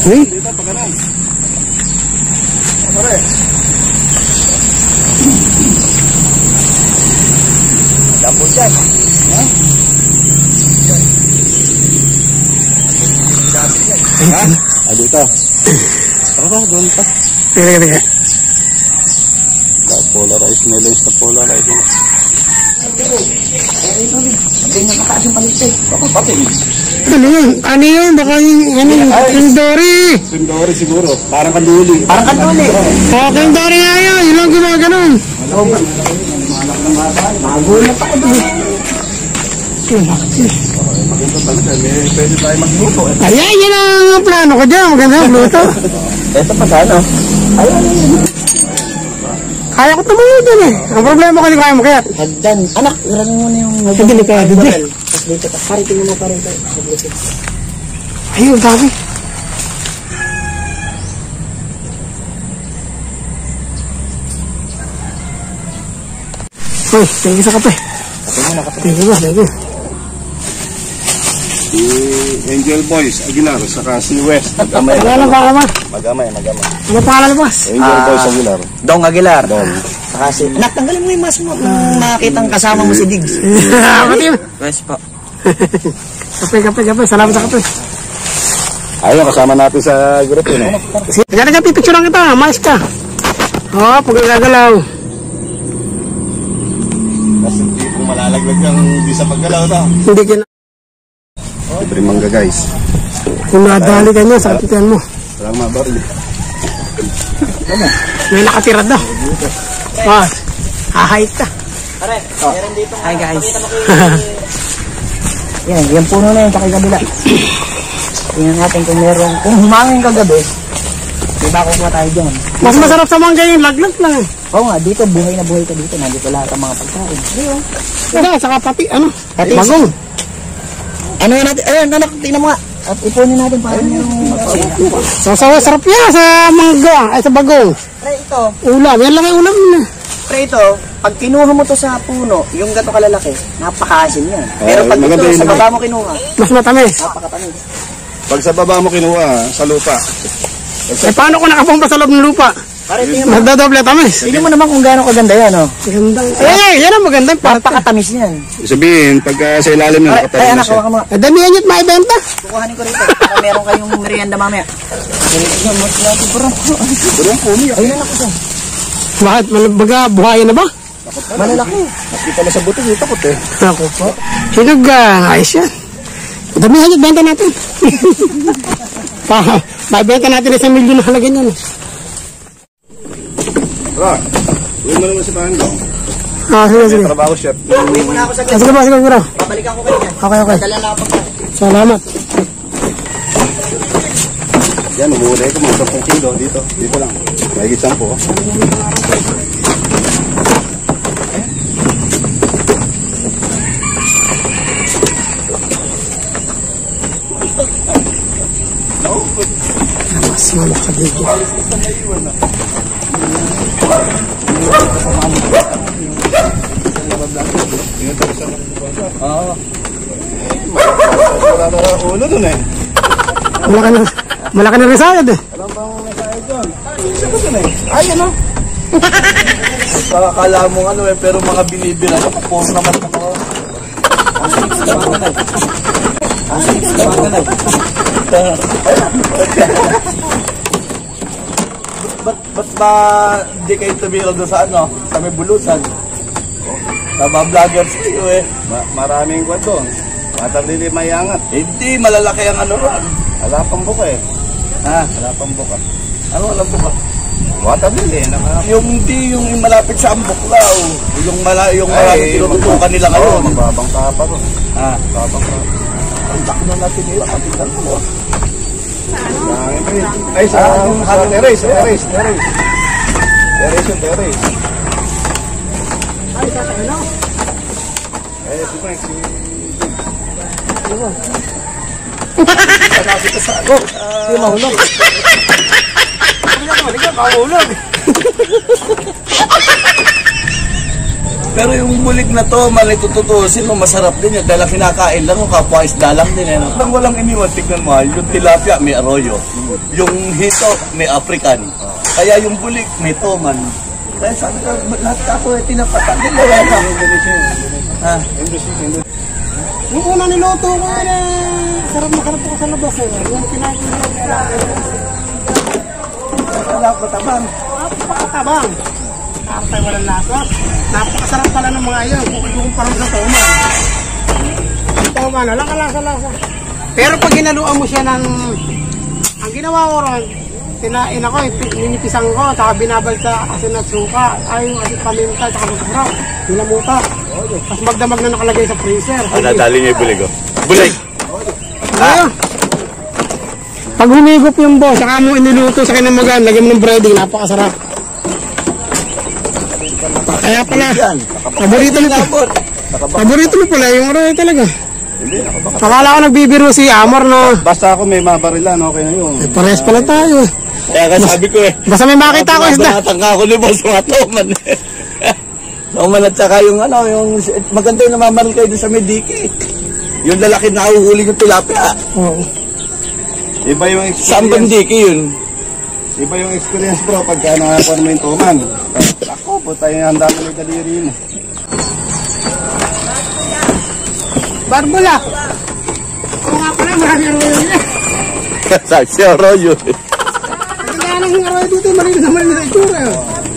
Dito, pagkanan. Pare. Dapol dyan. Ha? Ha? Ah, dito. Ako, doon pa. Teka. Polarize na lens na polarize. Hindi nga mataas yung paligtay. Baka pati. Ano yun? Ano yun? Baka yung Dory. Yung Dory siguro. Parang kanduli. Parang kanduli. Yung Dory nga yun. Yun lang gumaganon. Magulat ako doon. Maganda talaga. Pwede tayo magluto. Ayan, yan ang plano ko dyan. Maganda ang luto. Ito pa sana. Ayan. Kaya ko tumulo dun eh. Ang problema ko hindi kaya mo kaya. Hagdan. Anak, irang mo na yung... Hindi kaya dito eh. Pari, tingnan mo pa rin. Ayun, dami. Uy, tingin sa kape. Thank you. Si Angel Boys Aguilar, saka si West. Magamay. Magamay. Ano pangalan mo, boss? Angel Boys Aguilar. Dong Aguilar. Dong. Saka si... Natanggalin mo yung mask mo kung makakitang kasama mo si Diggs. West po. Kape. Salamat sa kape. Ayun, kasama natin sa group yun. Diyan na pipicture lang kita. Mais ka. Oo, pag gagalaw. Kasi hindi po malalaglag ng hindi sa paggalaw to. Hindi kina... Libre mangga guys. Kung nadali ka niya, sakitan mo. Walang mabaril. May nakatira daw. Boss, hahait ka. Meron dito. Hi guys. Yan puno na yun sa kabila. Tingnan natin kung humangin kagabi, diba kukuha tayo dyan. Mas masarap sa mangga yung laglag lang eh. Oo nga, dito buhay na buhay ka dito. Nandito lahat ang mga pagkain. Ayun. Hindi, saka pati, Pati bagong. Ano yan natin? Ayun, anak, tingnan mo nga. At ipunin natin para yung... Sarap yan sa mangga, ay sa bagong. Pre, ito. Ulam, yan lang yung ulam na. Pre, ito, pag kinuha mo to sa puno, yung gato kalalaki, napakaasim yan. Pero pag ito, sa baba mo kinuha, Mas matamis. napakatamis. Pag sa baba mo kinuha, sa lupa. Eh, paano kung nakapumpa sa loob ng lupa? Pare, tingnan mo. Magdodoble tamis. Tingnan mo naman kung gaano kaganda yan, oh. Magandang. Yan ang magandang parte. Napakatamis yan. Sabihin, pag sa ilalim na Ay, nakatalim na anak, siya. hawakan mo. Damihan nyo't maibenta. Kukuhanin ko rito para meron kayong merienda mamaya. Tingnan mo sila, burong. Burong pumi. Ayun na ko. Bakit? Baga, buhayin na ba? Malalaki. Nakita na sa buto, takot eh. Ako po. Hinog, ayos yan. Damihan nyo't benta natin. Maibenta natin 1 milyon na halaga niyan. Tara, uwi mo naman sa bahan daw. Sige. Trabaho chef. Uwi mo na ako sa ganda. Sige ba. Babalikan ko kayo yan. Okay. Dala na ako. Salamat. Yan, umuulay ko mga 10 kilo dito. Dito lang. Mahigit 10 po. Mas malaki dito. Ulo dun eh. Malaki na rin sayad eh. Alam ba ang nasayad dun? Isa ba dun eh? Ay, ano? Akala mo ano eh, pero mga binibira na kapong naman ako. Ba't ba hindi kayo tumira doon sa ano? Sa may bulusan? Sa mga vloggers kayo eh. Maraming kwan doon. Matali may angat. Hindi, malalaki ang ano ron. Alapang buka eh. Ha? Alapang buka. Ano alam buka? Watabili eh. Yung hindi yung malapit sa Ambuklaw. Yung malapit tinututukan nila ngayon. Mababang tapa ron. Ha? Mababang tapa. Ang laki na natin nila. Kapitan mo. Ay, sa terrace. Terrace. Ay, sa ano? Si Frank, Hindi mahulog. Hindi mahulog. Pero yung bulig na to, malitututusin mo, masarap din yun. Dahil kinakain lang, kapwa isda lang din. Eh, no? Nang walang iniwan, tignan mo, yung tilapia may arroyo. Yung hito may African. Kaya yung bulig may toman. Kaya sabi ka, lahat ako eh, tinapatan. Hindi ba yan? Ha? Yung una niloto ko na sarap na karap ako sa labas eh. Yung kinain ko Wala ko tabang. napakatabang. Kapay walang lasa. Napakasarap pala ng mga iyon. Kung parang sa toman. Yung toman, walang kalasa-lasa. Pero pag ginaluan mo siya ng... Ang ginawa ko ron, tinain ako, ninipisan ko, saka binabal sa asin at suka. Ay, yung asin paminta, saka masarap. Nilamuta. Tapos magdamag na nakalagay sa freezer. Nadali niya yung bulig ko. Bulig! Pag humigop yung boss, saka mo iniluto sa kinamagan, lagyan mo ng breading, napakasarap. Kaya pala, paborito mo pa. Paborito mo pala yung arroyo talaga. Akala ko nagbibiro si Amor na Basta ako may mabarilan, okay na yun. parehas pala tayo. Kaya sabi ko eh. Basta may makita ko isda. Banatang ako ni boss, mga toman. Toman at saka yung ano, yung maganda yung namamaril kayo doon sa Mediki. Yung lalaki na uhuling yung tilapia. Oo. Iba yung experience. Saan bandiki yun? Iba yung experience bro pagka nakakuha mo yung toman. Ako, puta yung handa mo yung daliri mo. Barbula. Oo nga pala, marami arroyo niya. Saksi arroyo. Kaya nang arroyo dito, malinis na malinis na itsura yun.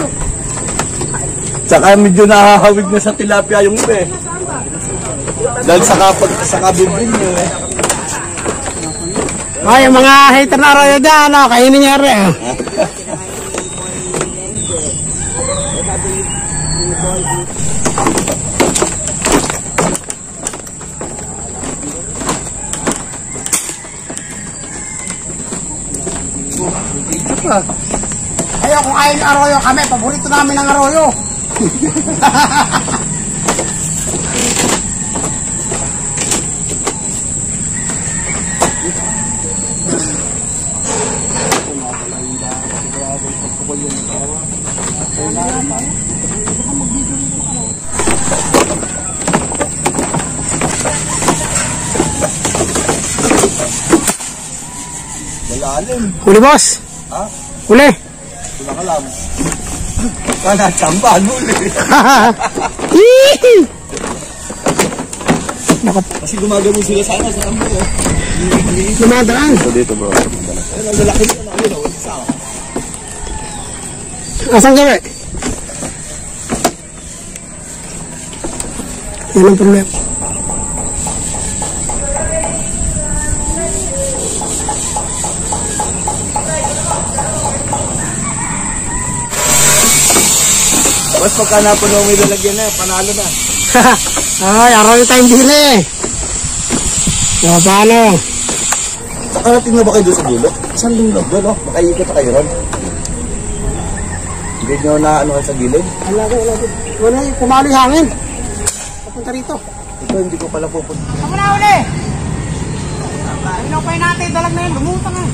Tsaka medyo nakahawig na sa tilapia yung iba eh. Dahil sa kabibin nyo eh. Ay, yung mga hater na arroyo dyan, kainin niya rin. Ayaw, kung ayaw yung arroyo kami, paborito namin ang arroyo. Malalim. Huli, boss. Ha? Huli. Wala ka lang. Kana, tsambahan huli. Kasi gumagano sila sana sa kampo eh. Lumadaan. Ito dito bro. Ayun, ang lalaki nito na yun. Isa. Asan gabi? Yan ang problema. Mas pagka napuno mo ilalagyan na, panalo na. Ay, arroyo tayong bili. So, paano? Nakarating na ba kayo doon sa dulo? Saan dulo? Doon o, makaikot na kayo ron. Hindi nyo na ano sa gilid? Wala ko. Wala yung pumalo yung hangin. Papunta rito. Ito, hindi ko pala pupunta. Ako na uli. Inopay natin, dalag na yun. Lumutang nga.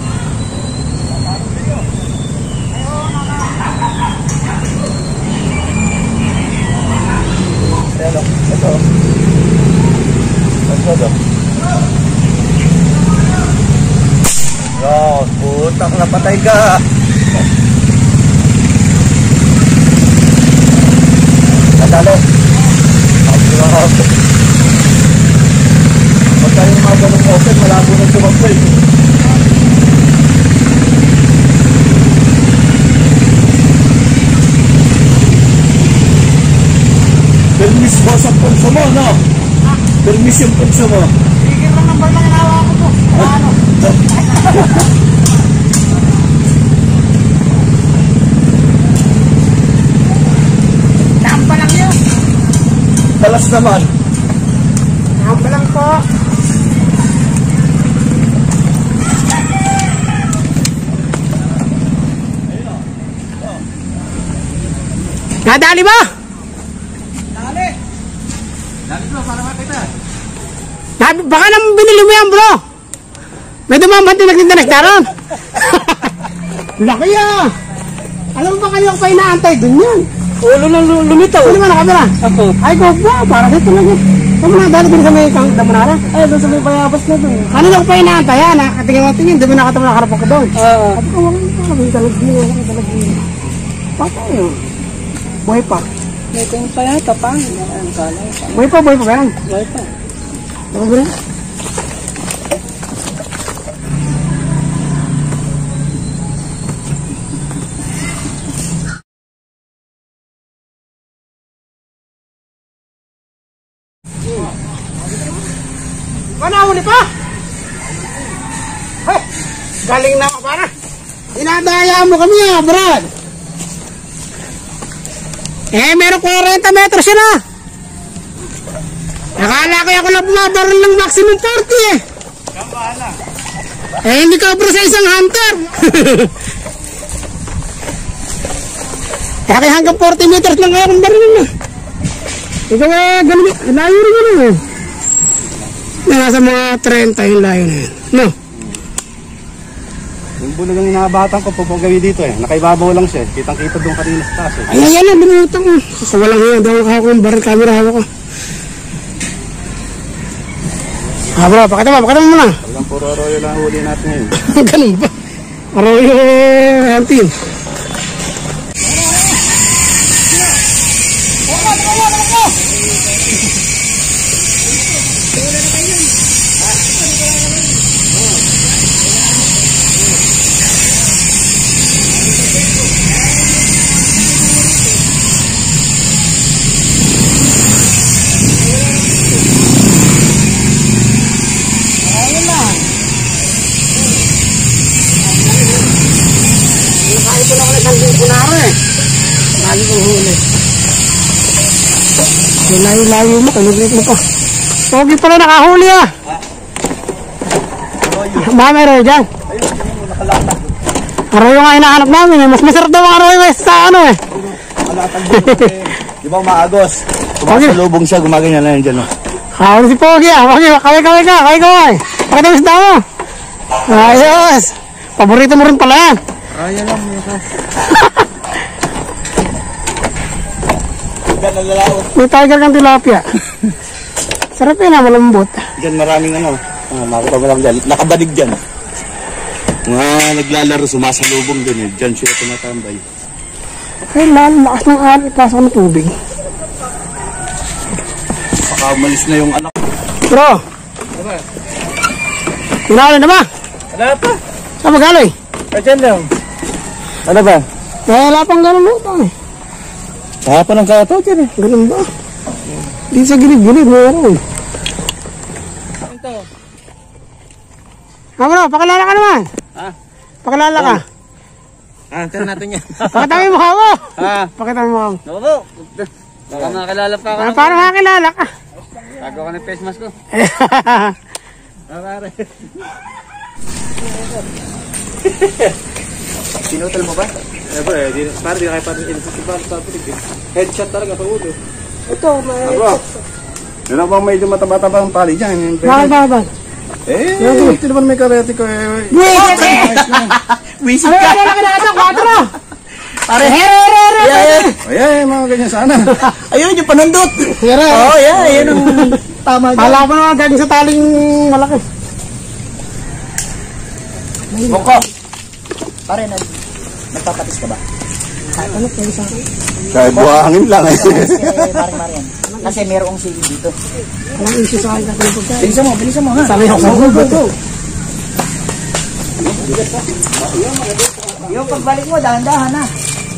Ayan o, ito. Ito. Oh, putak na patay ka. Nadalo. Pagka yung mga ganong open, malabo ng tumakboy. Permis mo sa punso mo, no? Permis yung punso mo. Bigyan lang ng barlang inawa ko po. Ano? Tampa lang yun. Talas naman. Tampa lang po. Nadali ba? Dali bro, para makita. Baka naman binili mo yan, bro. May dumaman din nagtinda nagtaron. Laki ah. Alam mo ba kayo ang pa inaantay dun yan? Ulo na lumitaw. Ano naman nakamera? Ako. Ay, go ba? Para sa ito lang yun. Saan mo na dali din sa may damunara? Ay, doon sa may bayabas na doon. Ano lang pa inaantay ha? Nakatingin mo tingin. Di ba nakatama nakaharap ako doon? Oo. Sabi ko, wala yung talagin. Wala yung talagin. Patay yun. Buhay pa. May tingin pa yata pa. Buhay pa ba yan? Buhay pa. Ano ba rin? Panahuli pa! Hey, galing na ako para. Dinadaya mo kami Brad. Meron 40 metros yun ah. Nakala ko ako lang bumabaril ng maximum 40 hindi ka bro sa isang hunter. Kaya hanggang 40 meters lang kaya kong baril na. Ikaw ganun, layo rin yun eh. Nasa mga 30 yung layo na yun. No? Yung bulag ang inaabatan ko, pupagawi dito eh. Nakaibabaw lang siya. Kitang-kita doon kanina sa taas eh. Ay, yan na, lumutang mo. Walang yan, daw ako yung baril camera hawak ko. Bro, pakita mo muna. Talagang puro arroyo lang huli natin ngayon. Ganun ba? Arroyo hunting. Layo mo, kanugrit mo pa. Pogi pala nakahuli ah. Mami Roy dyan. Arroyo nga hinahanap namin eh. Mas masarap daw ang arroyo sa ano eh. Di ba umaagos? Kumasalubong siya, gumaganyan na yan dyan oh. Hawali si Pogi ah. Pogi, kaway ka. Pakita mo sa damo. Ayos. Paborito mo rin pala yan. Ayan lang mga. May tiger kang tilapia. Sarap yun ah, malambot. Diyan maraming ano. Makita mo lang dyan. Nakabanig dyan. Mga naglalaro, sumasalubong dyan eh. Dyan siya tumatambay. Ay, lakas ng ari. Pasok ng tubig. Baka umalis na yung anak. Bro. Pinali na ba? Wala pa. Saan magaloy? Diyan lang. Ano ba? Wala pang ganun lutang eh. Hapa ng kataw dyan eh. Ganun ba? Dito sa gilid-gilid, mayroon. Ito. Bro, pakilala ka naman. Ha? Pakilala ka. Tignan natin yan. Pakita mo yung mukha mo. Ha? Pakita mo yung mukha mo. Opo. Baka makakilala pa ako. Paano makakilala ka? Tago ko ng face mask ko. Pare. Sinutal mo ba? Para di na kayo headshot talaga sa ulo. Ito, may headshot. Yun ang bang medyo mataba-taba ang tali dyan. Bakit? Ito naman may karete ko eh. Wisit ka! Ano ka? 4! Pare, Ayan, mga ganyan sana. Ayun, yung panundot. Oo, Yan ang tama dyan. Pala ko naman galing sa taling malaki. Boko. Pare, nagpapatis ka ba? Ano pwede sa akin? Kahit buhangin lang eh. Parang Marian. Kasi merong sige dito. Walang issue sa akin kasi pagkain. Bilisan mo ha. Sabi ako, go. Yung pagbalik mo, dahan-dahan na.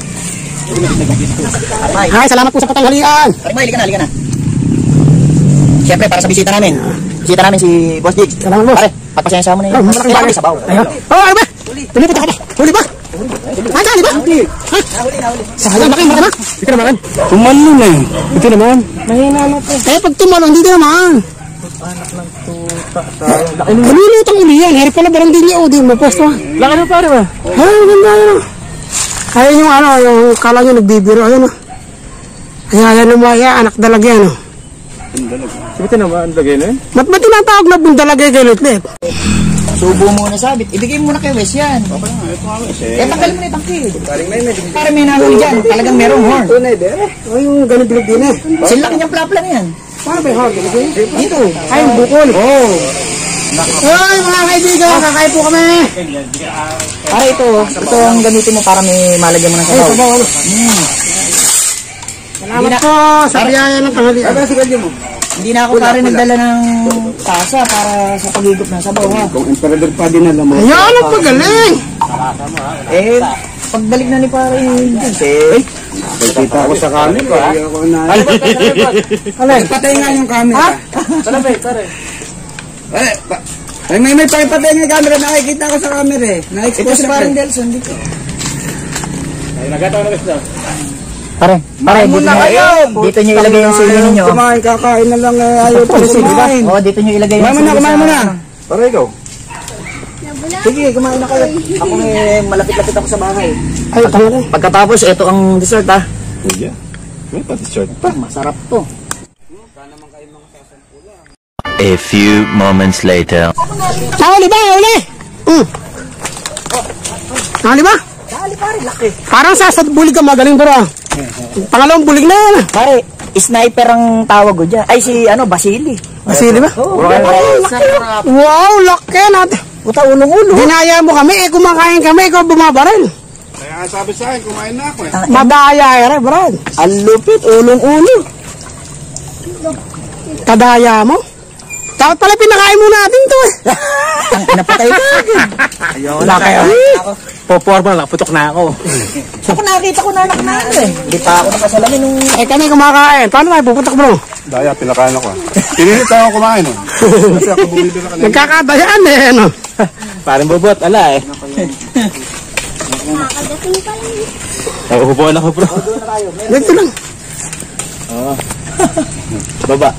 Ay, salamat po sa patanghalian. Karmay, halika na. Siyempre, para sa bisita namin. Bisita namin si Boss Diggs. Salamat, boss. Pare, pagpasensya mo na yun. Malaking bagay. Sabaw. Ayun. Ano ba? Tuloy pa. Huli ba? Dali ba? Nahuli. Sayang, laki naman. Ito naman. Tumalo na eh. Ito naman. Mahina na po. Pag tumalong, hindi naman. Anak ng tuta. Malulutang uli yan. Hari pala barang dili o. Di mo pwesto. Laki na pare ba? Ay, ganda yun. Ayun yung ano, yung kala nyo nagbibiro. Ayun o. Ayan lumaya, anak dalagay ano. Sabi naman, ang lagay na yun? Ba't ba tinatawag na bundalagay kay Litlit? Subo muna sabit. Ibigay mo na kay Wes yan. Okay nga, ito nga Wes Eh, tanggalin mo na yung tangki. Paring may Para may nahuli dyan. Talagang merong horn. Tunay, de. Ay, yung ganun bilog din eh. Silaki niyang plapla na yan. Paano ba yung hawag? Dito. Ay, yung bukol. Oh. Ay, mga kaibigan, kakain po kami. Para ito ang gamitin mo para may malagyan mo ng sabaw. Sabaw, ano? Salamat po sa biyaya ng tanghalian. Ano sigalyo mo? Hindi na ako pare nagdala ng tasa para sa paghigop ng sabaw ha. Kung emperador pa din alam mo. Ayan, ang pagaling. Eh, pagdalik na ni pare Vince eh. Kita ko sa camera. Alay. Patay nga yung camera. Ha? Salabay, pare. Ay, may pakipatay nga yung camera. Nakikita ko sa camera eh. Ito Na-expose si parang Delson dito. Ay, nagataw na gusto. Pare, dito nyo ilagay yung sili ninyo. Kumain, kakain na lang. Ayaw pa rin sila. Oo, dito nyo ilagay yung sili. Kumain mo na. Para ikaw. Sige, kumain na kayo. Ako malapit-lapit ako sa bahay. Ay, tanghali. Pagkatapos, ito ang dessert ha. Yeah. May pati-shirt. Masarap to. A few moments later. Nahuli ba? Nahuli? Nahuli ba? Dali pare, laki. Parang sa bulig ka magaling bro. Pangalawang bulig na yan. Pare, sniper ang tawag ko dyan. Ay, si Basili. Masili ba? Oo. Wow, laki natin. Puta, ulong-ulo. Dinaya mo kami, kumakain kami, ikaw bumabaril. Kaya sabi sa akin, kumain na ako eh. Madaya eh, bro. Ang lupit, ulong-ulo. Kadaya mo? Dapat pala pinakain mo natin to eh. Ang napatay ka agad. Wala kayo. Poporma lang, putok na ako. Ako nakita ko na anak na ano eh. Hindi pa ako nakasalamin nung... Eh kami kumakain. Paano tayo puputok bro? Daya, pinakain ako. Pinilit ako kumain eh. Kasi ako bumibili ka kanina. Nagkakadayaan eh, ano? Parang bubot, ala eh. Nakuhubuan ako bro. Dito lang. Baba.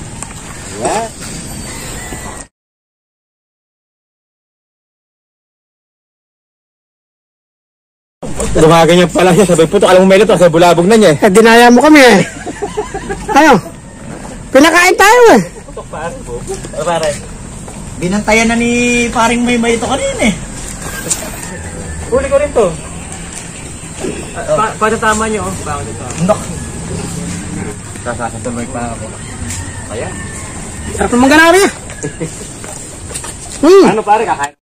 Gumaganyan pa lang siya, sabi puto, alam mo may luto, sabi bulabog na niya eh. Eh, dinaya mo kami eh. Ayo. Pinakain tayo eh. Pare, binantayan na ni paring may ito kanina eh. Huli ko rin to. Patatama nyo, oh. Bakit ito? Nok. Sasatuloy pa ako. Kaya? Sarap naman ganari eh. Ano pare, kakain?